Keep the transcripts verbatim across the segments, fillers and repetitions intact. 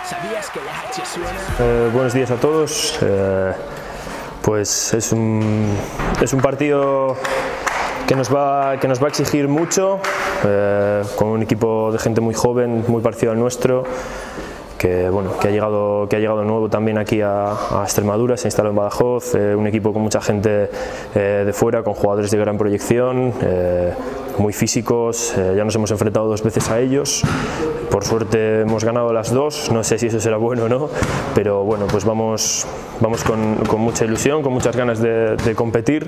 ¿Sabías que la H suena? Eh, buenos días a todos. Eh, pues es un, es un partido que nos va, que nos va a exigir mucho, eh, con un equipo de gente muy joven, muy parecido al nuestro, que, bueno, que, ha, llegado, que ha llegado nuevo también aquí a, a Extremadura, se instaló en Badajoz, eh, un equipo con mucha gente eh, de fuera, con jugadores de gran proyección, eh, muy físicos, eh, ya nos hemos enfrentado dos veces a ellos, por suerte hemos ganado las dos, no sé si eso será bueno o no, pero bueno, pues vamos, vamos con, con mucha ilusión, con muchas ganas de, de competir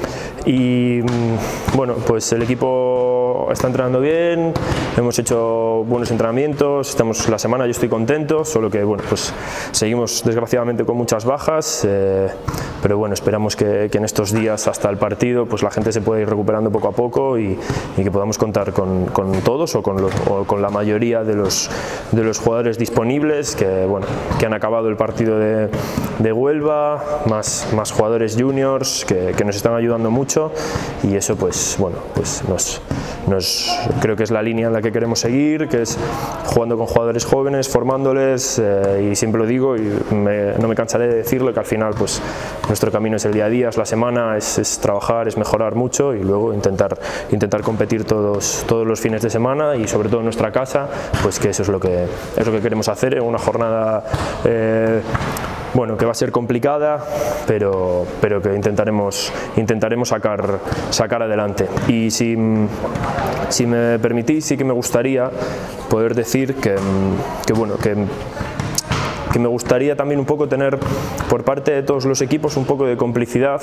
y bueno, pues el equipo está entrenando bien, hemos hecho buenos entrenamientos, estamos la semana, yo estoy contento, solo que bueno, pues seguimos desgraciadamente con muchas bajas, eh, pero bueno, esperamos que, que en estos días hasta el partido pues la gente se pueda ir recuperando poco a poco y, y que podamos contar con, con todos o con, los, o con la mayoría de los, de los jugadores disponibles que, bueno, que han acabado el partido de, de Huelva, más, más jugadores juniors que, que nos están ayudando mucho y eso pues bueno, pues nos, nos, creo que es la línea en la que queremos seguir, que es jugando con jugadores jóvenes, formándoles eh, y siempre lo digo y me, no me cansaré de decirlo, que al final pues nuestro camino es el día a día, es la semana, es, es trabajar, es mejorar mucho y luego intentar, intentar competir todos, todos los fines de semana y sobre todo en nuestra casa, pues que eso es lo que, es lo que queremos hacer en una jornada eh, bueno, que va a ser complicada, pero, pero que intentaremos, intentaremos sacar, sacar adelante. Y si, si me permitís, sí que me gustaría poder decir que, que bueno, que que me gustaría también un poco tener por parte de todos los equipos un poco de complicidad,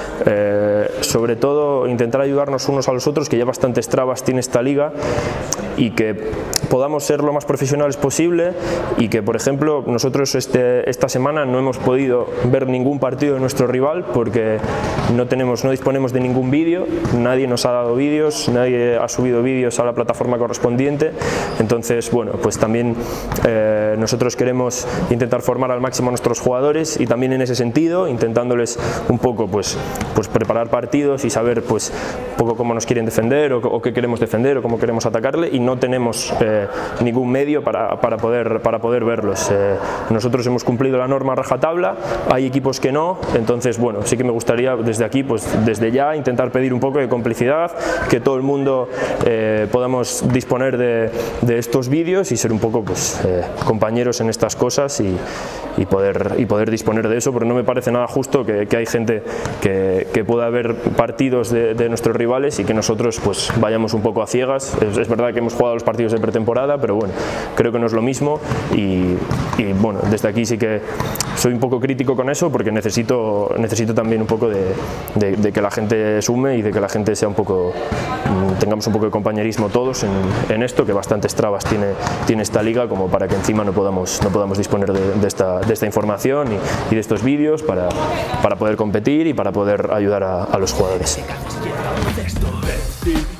eh, sobre todo intentar ayudarnos unos a los otros, que ya bastantes trabas tiene esta liga, y que podamos ser lo más profesionales posible y que, por ejemplo, nosotros este, esta semana no hemos podido ver ningún partido de nuestro rival porque no, tenemos, no disponemos de ningún vídeo, nadie nos ha dado vídeos, nadie ha subido vídeos a la plataforma correspondiente, entonces, bueno, pues también eh, nosotros queremos intentar formar al máximo a nuestros jugadores y también en ese sentido, intentándoles un poco pues, pues preparar partidos y saber pues un poco cómo nos quieren defender o, o qué queremos defender o cómo queremos atacarle, y no tenemos eh, ningún medio para, para, poder, para poder verlos. Eh, nosotros hemos cumplido la norma rajatabla, hay equipos que no, entonces bueno, sí que me gustaría desde aquí, pues desde ya, intentar pedir un poco de complicidad, que todo el mundo eh, podamos disponer de, de estos vídeos y ser un poco pues eh, compañeros en estas cosas y, y, poder, y poder disponer de eso, porque no me parece nada justo que, que hay gente que, que pueda ver partidos de, de nuestros rivales y que nosotros pues vayamos un poco a ciegas. Es, es verdad que hemos jugado los partidos de pretemporada, pero bueno, creo que no es lo mismo y, y bueno, desde aquí sí que soy un poco crítico con eso, porque necesito, necesito también un poco de, de, de que la gente sume y de que la gente sea un poco, tengamos un poco de compañerismo todos en, en esto, que bastantes trabas tiene, tiene esta liga como para que encima no podamos, no podamos disponer de, de, esta, de esta información y, y de estos vídeos para, para poder competir y para poder ayudar a, a los jugadores.